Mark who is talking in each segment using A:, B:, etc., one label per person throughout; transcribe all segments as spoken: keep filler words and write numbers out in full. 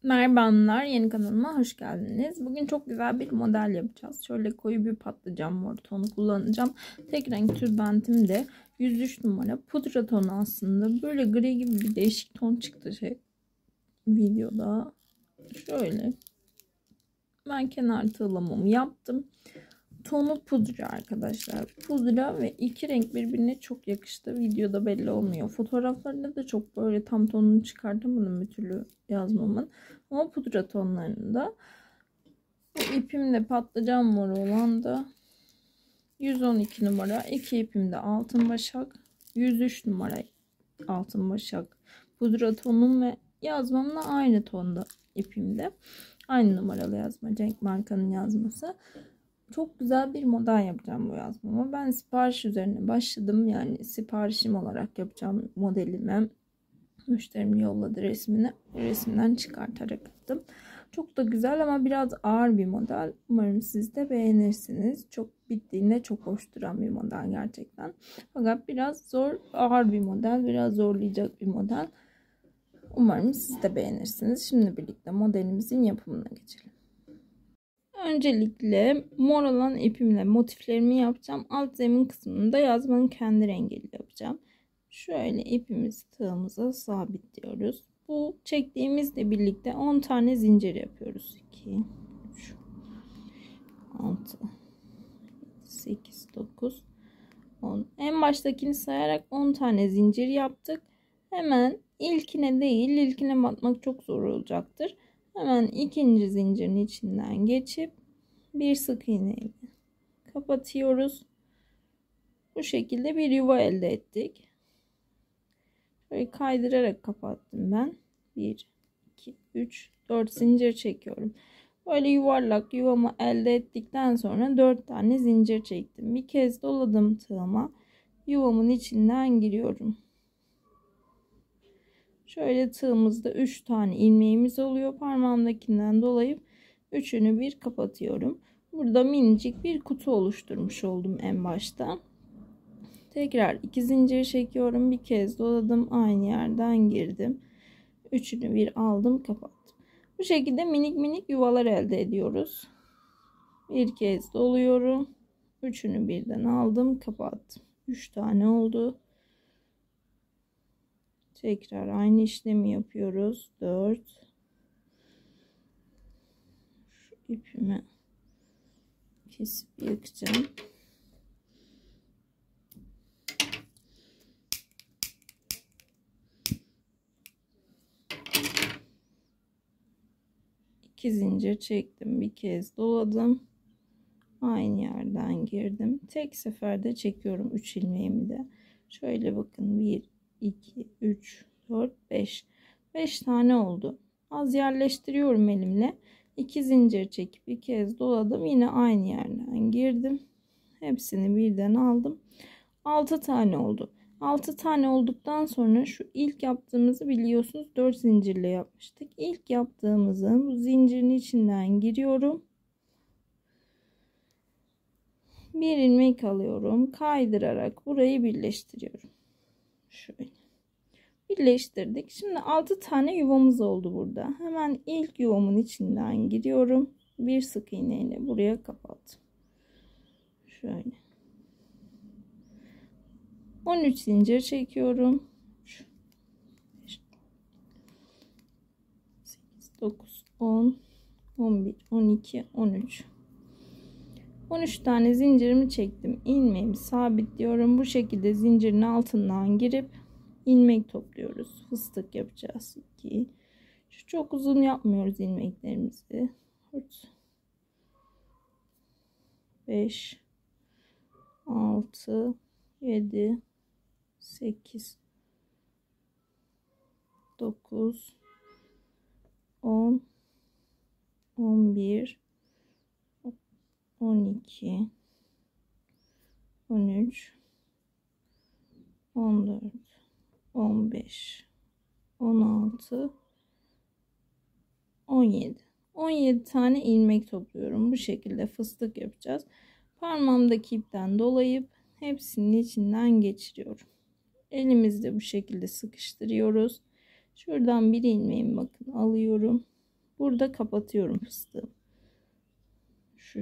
A: Merhaba hanımlar, yeni kanalıma hoş geldiniz. Bugün çok güzel bir model yapacağız. Şöyle koyu bir patlıcan mor tonu kullanacağım. Tek renk tülbentim de yüz üç numara pudra tonu aslında. Böyle gri gibi bir değişik ton çıktı şey videoda. Şöyle ben kenar tığlamamı yaptım. Tonu pudra arkadaşlar. Pudra ve iki renk birbirine çok yakıştı. Videoda belli olmuyor. Fotoğraflarında da çok böyle tam tonunu çıkartamadım bir türlü yazmamın. Ama pudra tonlarında. Bu ipimde patlıcan moru olan da yüz on iki numara. İki ipimde altın başak. yüz üç numara altın başak. Pudra tonum ve yazmamla aynı tonda ipimde. Aynı numaralı yazma. Cenk markanın yazması. Çok güzel bir model yapacağım bu yazmama. Ben sipariş üzerine başladım. Yani siparişim olarak yapacağım modelimi. Müşterim yolladı resmini. Resimden çıkartarak yaptım. Çok da güzel ama biraz ağır bir model. Umarım siz de beğenirsiniz. Çok bittiğinde çok hoş duran bir model gerçekten. Fakat biraz zor, ağır bir model. Biraz zorlayacak bir model. Umarım siz de beğenirsiniz. Şimdi birlikte modelimizin yapımına geçelim. Öncelikle mor olan ipimle motiflerimi yapacağım. Alt zemin kısmında yazmanın kendi rengiyle yapacağım. Şöyle ipimizi tığımıza sabitliyoruz. Bu çektiğimizle birlikte on tane zincir yapıyoruz. iki, üç, altı, sekiz, dokuz, on. En baştakini sayarak on tane zincir yaptık. Hemen ilkine değil, ilkine batmak çok zor olacaktır. Hemen ikinci zincirin içinden geçip bir sık iğne ile kapatıyoruz. Bu şekilde bir yuva elde ettik. Böyle kaydırarak kapattım ben. bir, iki, üç, dört zincir çekiyorum. Böyle yuvarlak yuvamı elde ettikten sonra dört tane zincir çektim. Bir kez doladım tığıma. Yuvamın içinden giriyorum. Şöyle tığımızda üç tane ilmeğimiz oluyor. Parmağımdakinden dolayıp üçünü bir kapatıyorum. Burada minicik bir kutu oluşturmuş oldum en başta. Tekrar iki zincir çekiyorum. Bir kez doladım. Aynı yerden girdim. Üçünü bir aldım, kapattım. Bu şekilde minik minik yuvalar elde ediyoruz. Bir kez doluyorum. Üçünü birden aldım, kapattım. Üç tane oldu. Tekrar aynı işlemi yapıyoruz. dört. Şu ipimi kesip yakacağım. iki zincir çektim. Bir kez doladım. Aynı yerden girdim. Tek seferde çekiyorum üç ilmeğimi de. Şöyle bakın. bir, iki, üç, dört, beş. beş tane oldu. Az yerleştiriyorum elimle. iki zincir çekip bir kez doladım. Yine aynı yerden girdim. Hepsini birden aldım. altı tane oldu. altı tane olduktan sonra şu ilk yaptığımızı biliyorsunuz dört zincirle yapmıştık. İlk yaptığımızın bu zincirin içinden giriyorum. Bir ilmek alıyorum. Kaydırarak burayı birleştiriyorum. Şöyle. Birleştirdik. Şimdi altı tane yuvamız oldu burada. Hemen ilk yuvamın içinden giriyorum. Bir sık iğne ile buraya kapattım. Şöyle. on üç zincir çekiyorum. sekiz, dokuz, on, on bir, on iki, on üç. on üç tane zincirimi çektim. İlmeğimi sabitliyorum. Bu şekilde zincirin altından girip ilmek topluyoruz. Fıstık yapacağız. iki. Şu çok uzun yapmıyoruz ilmeklerimizi. dört, beş, altı, yedi, sekiz, dokuz, on, on bir, on iki, on üç, on dört, on beş, on altı, on yedi. on yedi tane ilmek topluyorum. Bu şekilde fıstık yapacağız. Parmağımdaki ipten dolayıp hepsinin içinden geçiriyorum. Elimizde bu şekilde sıkıştırıyoruz. Şuradan bir ilmeğimi bakın alıyorum. Burada kapatıyorum fıstığımı. Şu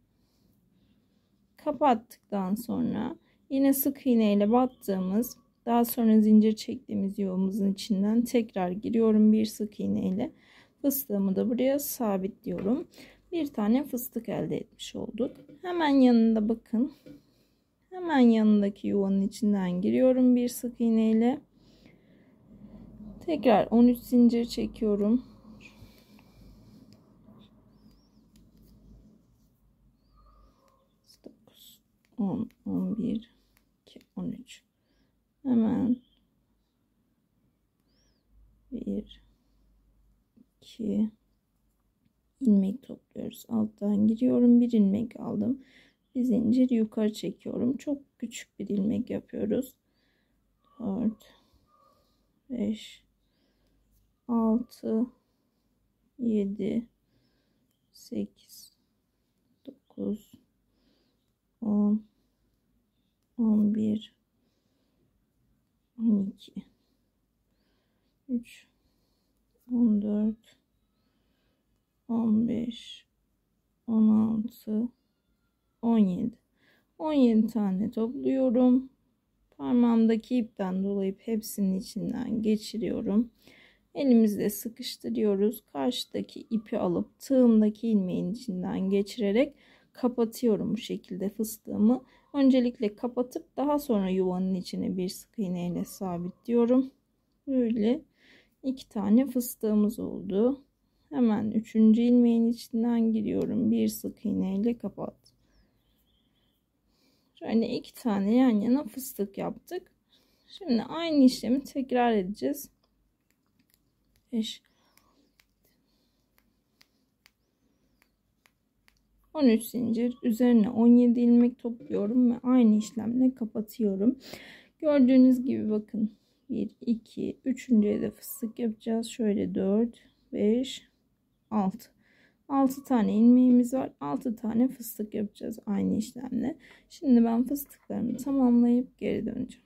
A: kapattıktan sonra yine sık iğne ile battığımız, daha sonra zincir çektiğimiz yuvamızın içinden tekrar giriyorum bir sık iğne ile. Fıstığımı da buraya sabitliyorum. Bir tane fıstık elde etmiş olduk. Hemen yanında bakın. Hemen yanındaki yuvanın içinden giriyorum bir sık iğne ile. Tekrar on üç zincir çekiyorum. dokuz, on, on bir, iki, on üç. Hemen bir, iki ilmek topluyoruz. Alttan giriyorum. Bir ilmek aldım. Bir zincir yukarı çekiyorum. Çok küçük bir ilmek yapıyoruz. dört, beş, altı, yedi, sekiz, dokuz, on, on bir, on iki, üç, on dört, on beş, on altı, on yedi. on yedi tane topluyorum. Parmağımdaki ipten dolayıp hepsinin içinden geçiriyorum. Elimizle sıkıştırıyoruz. Karşıdaki ipi alıp tığımdaki ilmeğin içinden geçirerek kapatıyorum bu şekilde fıstığımı. Öncelikle kapatıp daha sonra yuvanın içine bir sık iğne ile sabitliyorum. Böyle iki tane fıstığımız oldu. Hemen üçüncü ilmeğin içinden giriyorum. Bir sık iğne ile kapat. Şöyle iki tane yan yana fıstık yaptık. Şimdi aynı işlemi tekrar edeceğiz. beş, on üç zincir üzerine on yedi ilmek topluyorum ve aynı işlemle kapatıyorum. Gördüğünüz gibi bakın bir, iki, üçüncüye de fıstık yapacağız. Şöyle dört, beş, altı. altı tane ilmeğimiz var. altı tane fıstık yapacağız aynı işlemle. Şimdi ben fıstıklarımı tamamlayıp geri döneceğim.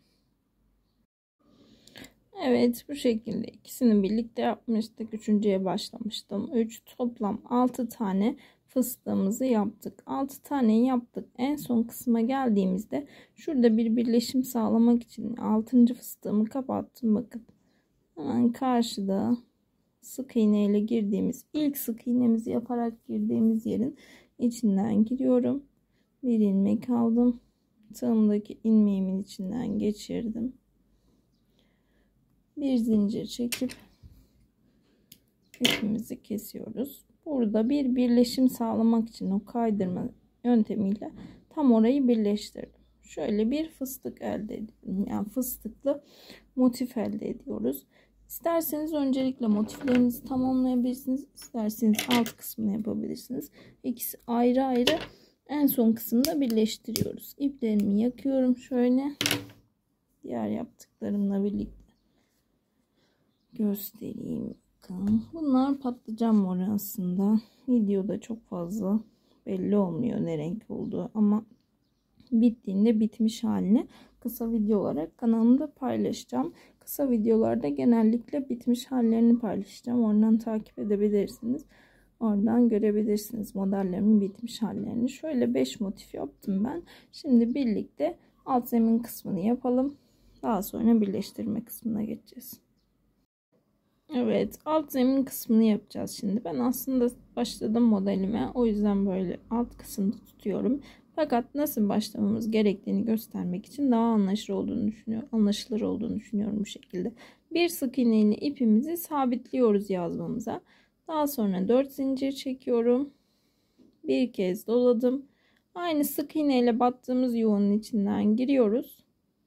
A: Evet, bu şekilde ikisini birlikte yapmıştık. Üçüncüye başlamıştım. üç toplam altı tane fıstığımızı yaptık. altı tane yaptık. En son kısma geldiğimizde şurada bir birleşim sağlamak için altıncı fıstığımı kapattım. Bakın hemen karşıda sık iğne ile girdiğimiz ilk sık iğnemizi yaparak girdiğimiz yerin içinden giriyorum. Bir ilmek aldım. Tığımdaki ilmeğimin içinden geçirdim. Bir zincir çekip ipimizi kesiyoruz. Burada bir birleşim sağlamak için o kaydırma yöntemiyle tam orayı birleştirdim. Şöyle bir fıstık elde ediyorum. Yani fıstıklı motif elde ediyoruz. İsterseniz öncelikle motiflerinizi tamamlayabilirsiniz. İsterseniz alt kısmını yapabilirsiniz. İkisi ayrı ayrı, en son kısımda birleştiriyoruz. İplerimi yakıyorum şöyle. Diğer yaptıklarımla birlikte göstereyim. Bakın. Bunlar patlıcan moru aslında. Videoda çok fazla belli olmuyor ne renk olduğu, ama bittiğinde bitmiş halini kısa video olarak kanalımda paylaşacağım. Kısa videolarda genellikle bitmiş hallerini paylaşacağım. Oradan takip edebilirsiniz. Oradan görebilirsiniz modellerimin bitmiş hallerini. Şöyle beş motif yaptım ben. Şimdi birlikte alt zemin kısmını yapalım. Daha sonra birleştirme kısmına geçeceğiz. Evet, alt zemin kısmını yapacağız şimdi. Ben aslında başladım modelime. O yüzden böyle alt kısmını tutuyorum. Fakat nasıl başlamamız gerektiğini göstermek için daha anlaşılır olduğunu düşünüyorum. Anlaşılır olduğunu düşünüyorum bu şekilde. Bir sık iğne ile ipimizi sabitliyoruz yazmamıza. Daha sonra dört zincir çekiyorum. Bir kez doladım. Aynı sık iğne ile battığımız yuvanın içinden giriyoruz.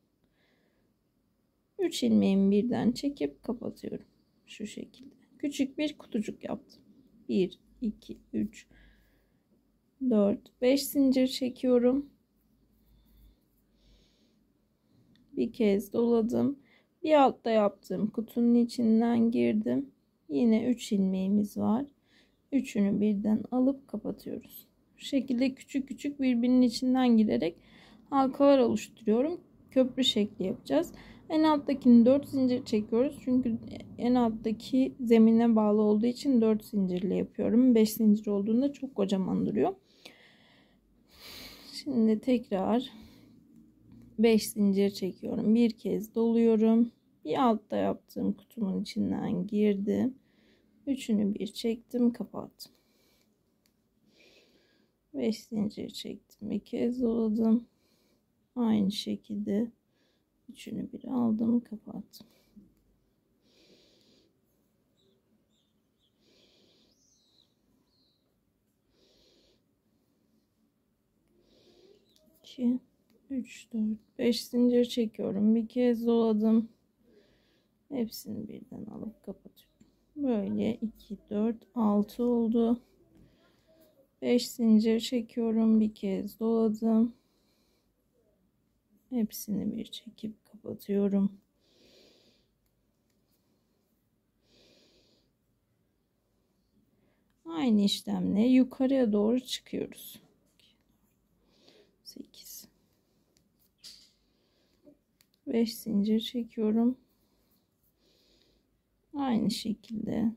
A: üç ilmeğimi birden çekip kapatıyorum. Şu şekilde. Küçük bir kutucuk yaptım. bir, iki, üç, dört, beş zincir çekiyorum. Bir kez doladım. Bir altta yaptığım kutunun içinden girdim. Yine üç ilmeğimiz var. Üçünü birden alıp kapatıyoruz. Bu şekilde küçük küçük birbirinin içinden giderek halkalar oluşturuyorum. Köprü şekli yapacağız. En alttakini dört zincir çekiyoruz. Çünkü en alttaki zemine bağlı olduğu için dört zincirle yapıyorum. beş zincir olduğunda çok kocaman duruyor. Şimdi tekrar beş zincir çekiyorum. Bir kez doluyorum. Bir altta yaptığım kutumun içinden girdim. Üçünü bir çektim, kapattım. beş zincir çektim. Bir kez doladım. Aynı şekilde üçünü bir aldım, kapattım. iki, üç, dört, beş zincir çekiyorum. Bir kez doladım. Hepsini birden alıp kapatıyorum. Böyle iki, dört, altı oldu. beş zincir çekiyorum. Bir kez doladım. Hepsini bir çekip kapatıyorum. Aynı işlemle yukarıya doğru çıkıyoruz. sekiz, beş zincir çekiyorum. Aynı şekilde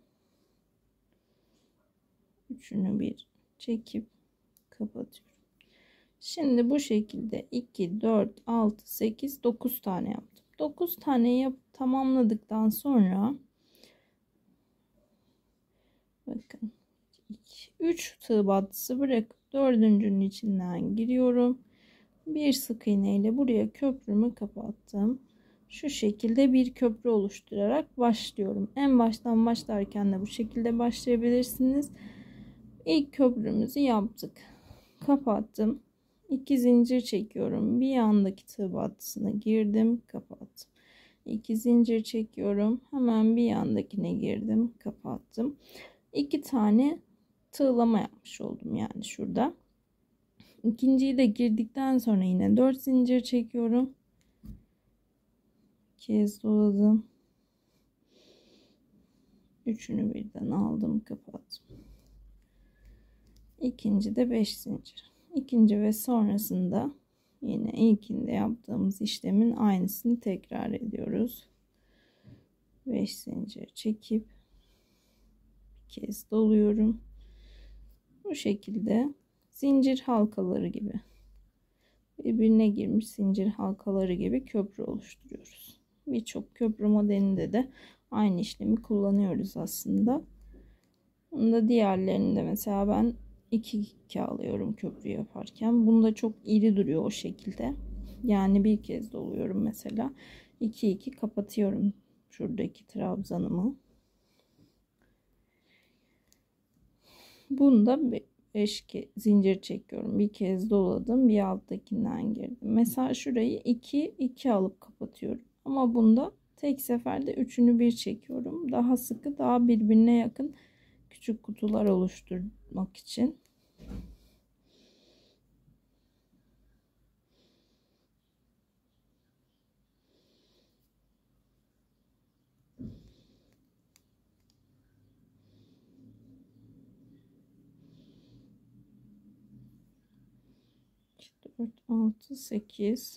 A: üçünü bir çekip kapatıyorum. Şimdi bu şekilde iki, dört, altı, sekiz, dokuz tane yaptım. dokuz tane yap tamamladıktan sonra bakın üç tığ battısı bırakıp dördüncünün içinden giriyorum. Bir sık iğne ile buraya köprümü kapattım. Şu şekilde bir köprü oluşturarak başlıyorum. En baştan başlarken de bu şekilde başlayabilirsiniz. İlk köprümüzü yaptık. Kapattım. iki zincir çekiyorum. Bir yandaki tığ battısına girdim, kapattım. iki zincir çekiyorum. Hemen bir yandakine girdim, kapattım. iki tane tığlama yapmış oldum yani şurada. İkinciyi de girdikten sonra yine dört zincir çekiyorum. İki kez doladım. Üçünü birden aldım, kapattım. İkinci de beş zincir. İkinci ve sonrasında yine ilkinde yaptığımız işlemin aynısını tekrar ediyoruz. beş zincir çekip bir kez doluyorum. Bu şekilde zincir halkaları gibi, birbirine girmiş zincir halkaları gibi köprü oluşturuyoruz. Birçok köprü modelinde de aynı işlemi kullanıyoruz aslında. Bunda diğerlerinde mesela ben iki iki alıyorum köprü yaparken. Bunda çok iri duruyor o şekilde. Yani bir kez doluyorum mesela. iki iki kapatıyorum şuradaki trabzanımı. Bunda beş zincir çekiyorum. Bir kez doladım. Bir alttakinden girdim. Mesela şurayı iki iki alıp kapatıyorum. Ama bunda tek seferde üçünü bir çekiyorum. Daha sıkı, daha birbirine yakın küçük kutular oluşturmak için. dört, altı, sekiz.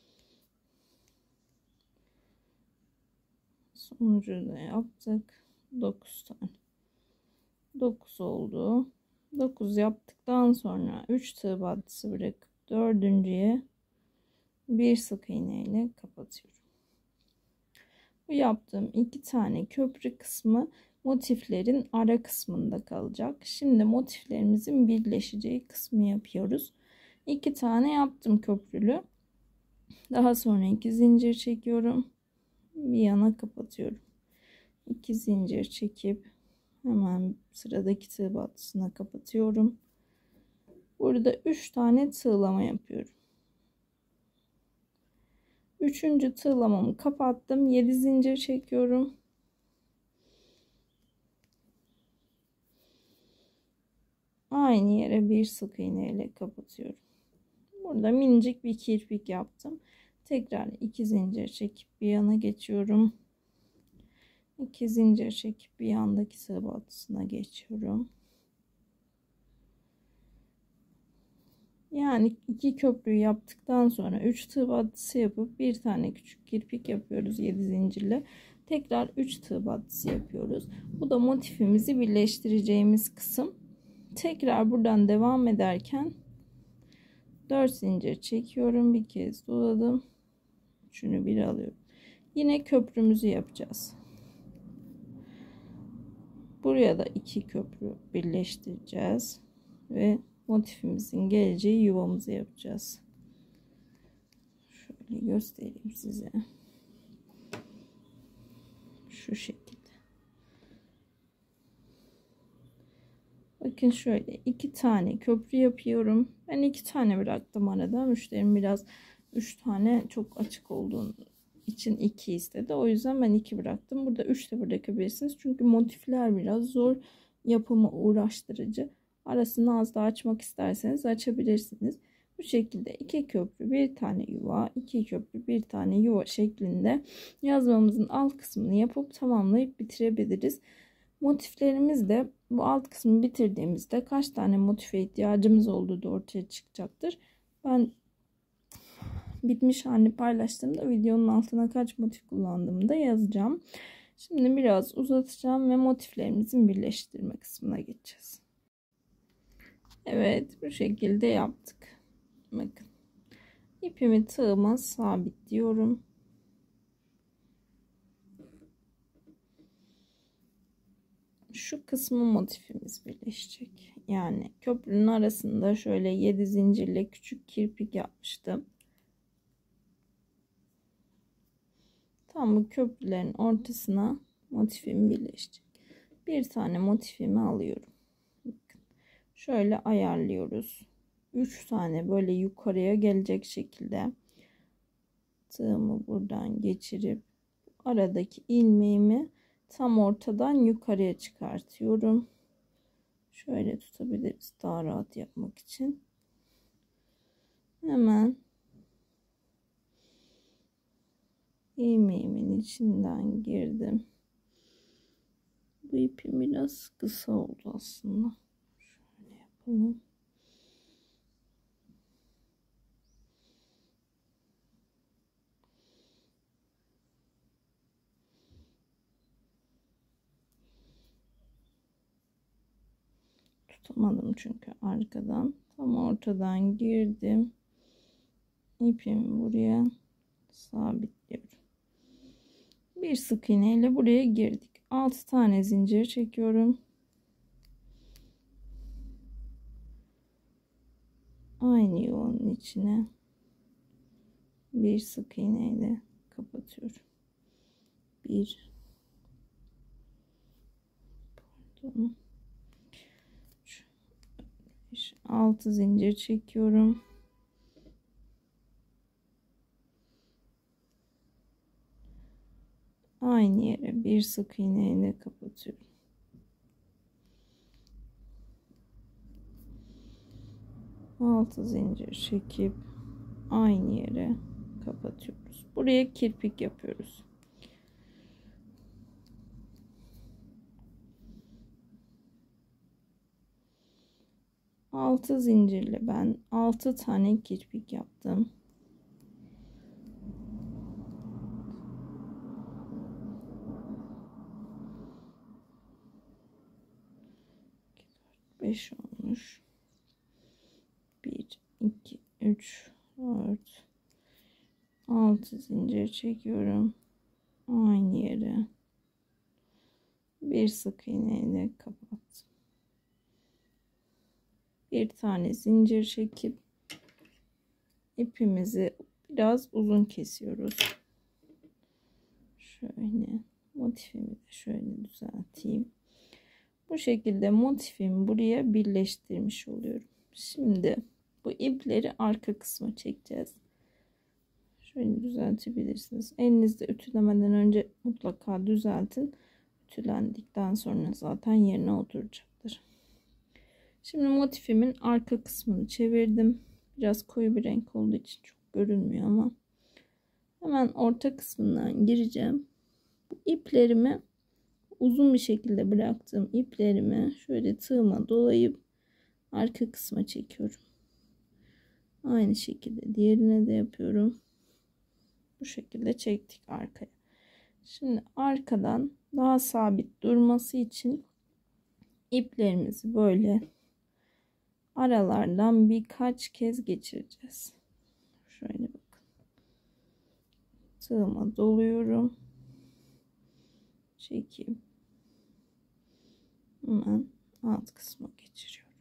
A: Sonucu da yaptık. dokuz tane. dokuz oldu. dokuz yaptıktan sonra üç tığ battısı bırakıp dördüncüye bir sık iğne ile kapatıyorum. Bu yaptığım iki tane köprü kısmı motiflerin ara kısmında kalacak. Şimdi motiflerimizin birleşeceği kısmı yapıyoruz. iki tane yaptım köprülü. Daha sonra iki zincir çekiyorum. Bir yana kapatıyorum. iki zincir çekip hemen sıradaki tığ battısına kapatıyorum. Burada üç tane tığlama yapıyorum. Üçüncü tığlamamı kapattım. yedi zincir çekiyorum. Aynı yere bir sık iğne ile kapatıyorum. Burada minicik bir kirpik yaptım. Tekrar iki zincir çekip bir yana geçiyorum. iki zincir çekip bir yandaki tığ battısına geçiyorum. Yani iki köprü yaptıktan sonra üç tığ battısı yapıp bir tane küçük kirpik yapıyoruz yedi zincirle. Tekrar üç tığ battısı yapıyoruz. Bu da motifimizi birleştireceğimiz kısım. Tekrar buradan devam ederken dört zincir çekiyorum. Bir kez doladım. Şunu bir alıyorum. Yine köprümüzü yapacağız. Buraya da iki köprü birleştireceğiz ve motifimizin geleceği yuvamızı yapacağız. Şöyle göstereyim size. Şu şekilde. Bakın şöyle iki tane köprü yapıyorum. Ben iki tane bıraktım arada. Müşterim biraz üç tane çok açık olduğunu için iki istedi. O yüzden ben iki bıraktım. Burada üç de bırakabilirsiniz. Çünkü motifler biraz zor, yapımı uğraştırıcı. Arasını az daha açmak isterseniz açabilirsiniz. Bu şekilde iki köprü bir tane yuva, iki köprü bir tane yuva şeklinde yazmamızın alt kısmını yapıp tamamlayıp bitirebiliriz. Motiflerimiz de bu alt kısmı bitirdiğimizde kaç tane motife ihtiyacımız olduğu da ortaya çıkacaktır. Ben bitmiş halini paylaştığımda videonun altına kaç motif kullandığımı da yazacağım. Şimdi biraz uzatacağım ve motiflerimizin birleştirme kısmına geçeceğiz. Evet, bu şekilde yaptık. Bakın. İpimi tığıma sabitliyorum. Şu kısmı motifimiz birleşecek. Yani köprünün arasında şöyle yedi zincirle küçük kirpik yapmıştım. Tam bu köprülerin ortasına motifim birleşecek. Bir tane motifimi alıyorum. Bakın. Şöyle ayarlıyoruz. üç tane böyle yukarıya gelecek şekilde tığımı buradan geçirip aradaki ilmeğimi tam ortadan yukarıya çıkartıyorum. Şöyle tutabiliriz daha rahat yapmak için. Hemen ilmeğimin içinden girdim. Bu ipim biraz kısa oldu aslında. Şöyle yapalım. Tutamadım çünkü arkadan. Tam ortadan girdim. İpimi buraya sabitliyorum. Bir sık iğne ile buraya girdik. altı tane zincir çekiyorum. Aynı yuvanın içine bir sık iğne ile kapatıyorum. Bir pardon. altı zincir çekiyorum. Aynı yere bir sık iğne ile kapatıyorum. altı zincir çekip aynı yere kapatıyoruz. Buraya kirpik yapıyoruz. altı zincirle ben altı tane kirpik yaptım. beş olmuş. bir iki üç dört altı zincir çekiyorum. Aynı yere bir sık iğne ile kapattım. Bir tane zincir çekip ipimizi biraz uzun kesiyoruz. Şöyle motifimi de şöyle düzelteyim. Bu şekilde motifimi buraya birleştirmiş oluyorum. Şimdi bu ipleri arka kısma çekeceğiz. Şöyle düzeltebilirsiniz. Elinizde ütülemeden önce mutlaka düzeltin. Ütülendikten sonra zaten yerine oturacaktır. Şimdi motifimin arka kısmını çevirdim. Biraz koyu bir renk olduğu için çok görünmüyor ama hemen orta kısmından gireceğim. Bu iplerimi uzun bir şekilde bıraktığım iplerimi şöyle tığıma dolayıp arka kısma çekiyorum. Aynı şekilde diğerine de yapıyorum. Bu şekilde çektik arkaya. Şimdi arkadan daha sabit durması için iplerimizi böyle aralardan birkaç kez geçireceğiz. Şöyle bakın. Tığıma doluyorum. Çekip hemen alt kısma geçiriyorum.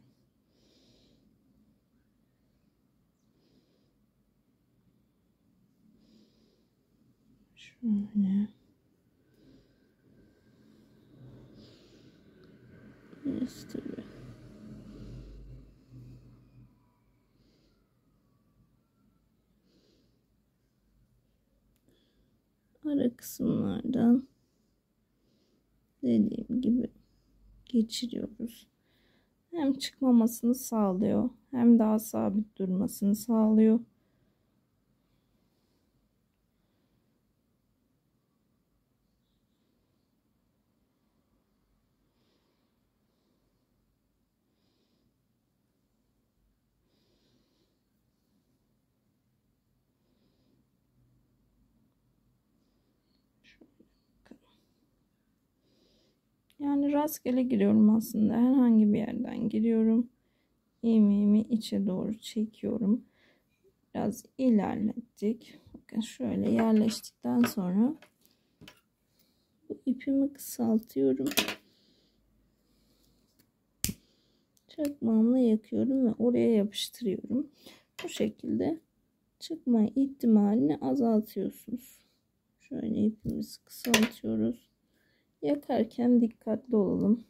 A: Şöyle. Tabii. Ara kısımlardan dediğim gibi geçiriyoruz. Hem çıkmamasını sağlıyor, hem daha sabit durmasını sağlıyor. Yani rastgele giriyorum aslında. Herhangi bir yerden giriyorum. İlmeğimi içe doğru çekiyorum. Biraz ilerlettik. Bakın şöyle yerleştikten sonra bu ipimi kısaltıyorum. Çakmağımla yakıyorum ve oraya yapıştırıyorum. Bu şekilde çıkma ihtimalini azaltıyorsunuz. Şöyle ipimizi kısaltıyoruz. Yakarken dikkatli olalım.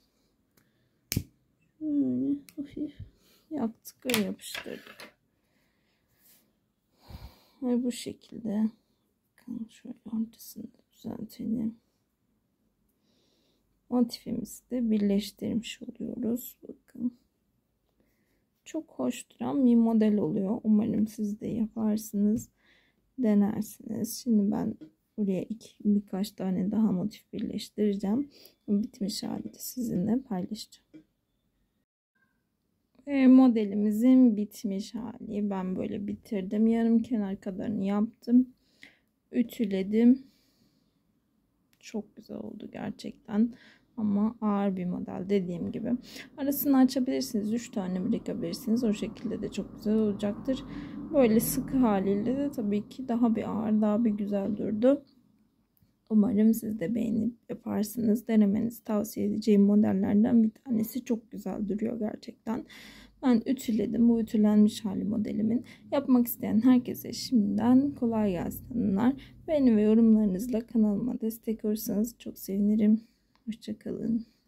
A: Böyle hafif yaktık ve yapıştırdık. Ve bu şekilde bakın şöyle ortasını düzeltelim. Motifimizi de birleştirmiş oluyoruz. Bakın. Çok hoş duran bir model oluyor. Umarım siz de yaparsınız. Denersiniz. Şimdi ben buraya iki, birkaç tane daha motif birleştireceğim. Bitmiş hali de sizinle paylaşacağım. Ve modelimizin bitmiş hali. Ben böyle bitirdim. Yarım kenar kadarını yaptım. Ütüledim. Çok güzel oldu gerçekten. Ama ağır bir model dediğim gibi. Arasını açabilirsiniz. üç tane bırakabilirsiniz. O şekilde de çok güzel olacaktır. Böyle sıkı haliyle de tabii ki daha bir ağır, daha bir güzel durdu. Umarım siz de beğenip yaparsınız. Denemenizi tavsiye edeceğim modellerden bir tanesi. Çok güzel duruyor gerçekten. Ben ütüledim. Bu ütülenmiş hali modelimin. Yapmak isteyen herkese şimdiden kolay gelsin. Beğeni ve yorumlarınızla kanalıma destek olursanız çok sevinirim. Hoşça kalın.